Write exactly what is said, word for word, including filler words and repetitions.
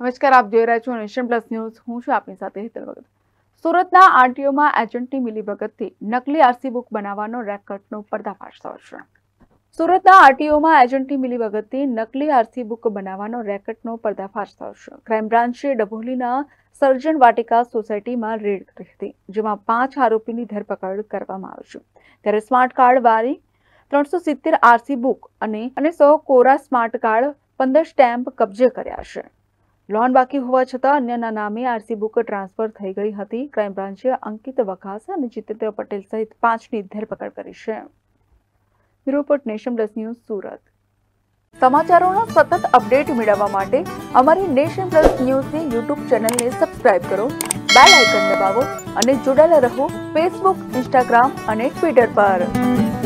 નમસ્કાર, આપ જોઈ રહ્યા છો નેશન પ્લસ ન્યૂઝ. હું છું આપની સાથે હેતલ ભગત. સુરતના આરટીઓમાં એજન્ટની મિલીભગતથી નકલી આરસી બુક બનાવવાનો રેકેટનો પર્દાફાશ થયો છે. સુરતના આરટીઓમાં એજન્ટની મિલીભગતથી નકલી આરસી બુક બનાવવાનો રેકેટનો પર્દાફાશ થયો છે. ક્રાઇમ બ્રાન્ચે ડભોલીના સર્જન વાટિકા સોસાયટીમાં રેડ કરી હતી, જેમાં પાંચ આરોપીની ધરપકડ કરવામાં આવી છે. ત્યારે સ્માર્ટ કાર્ડ વાળી ત્રણસો સિત્તેર આરસી બુક અને અને સો કોરા સ્માર્ટ કાર્ડ પંદર સ્ટેમ્પ કબજે કર્યા છે. લોન બાકી હોવા છતાં અન્યના નામે આરસી બુક ટ્રાન્સફર થઈ ગઈ હતી. ક્રાઇમ બ્રાન્ચે અંકિત વઘાસા અને જીતેન્દ્ર પટેલ સહિત પાંચની ધરપકડ કરી છે. Report nation plus news Surat. સમાચારોના સતત અપડેટ મેળવવા માટે અમારી નેશન પ્લસ ન્યૂઝની યુટ્યુબ ચેનલને સબસ્ક્રાઇબ કરો, બેલ આઇકન દબાવો અને જોડાયેલા રહો ફેસબુક, ઇન્સ્ટાગ્રામ અને ટ્વિટર પર.